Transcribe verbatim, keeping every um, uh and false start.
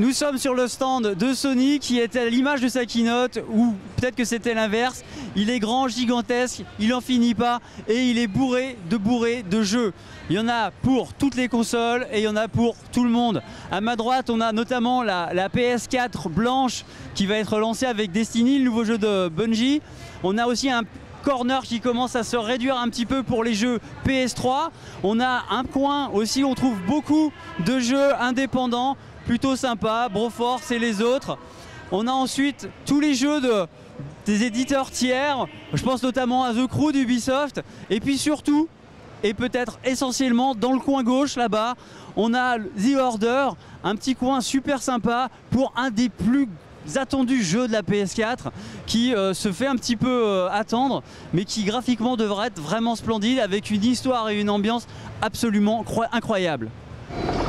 nous sommes sur le stand de Sony qui était à l'image de sa keynote, ou peut-être que c'était l'inverse. Il est grand, gigantesque, il n'en finit pas et il est bourré de bourré de jeux. Il y en a pour toutes les consoles et il y en a pour tout le monde. À ma droite, on a notamment la, la P S quatre blanche qui va être lancée avec Destiny, le nouveau jeu de Bungie. On a aussi un corner qui commence à se réduire un petit peu pour les jeux P S trois. On a un coin aussi où on trouve beaucoup de jeux indépendants, plutôt sympas, Broforce et les autres. On a ensuite tous les jeux de, des éditeurs tiers, je pense notamment à The Crew d'Ubisoft. Et puis surtout, et peut-être essentiellement dans le coin gauche là-bas, on a The Order, un petit coin super sympa pour un des plus attendu jeu de la P S quatre qui euh, se fait un petit peu euh, attendre, mais qui graphiquement devrait être vraiment splendide avec une histoire et une ambiance absolument incroyable.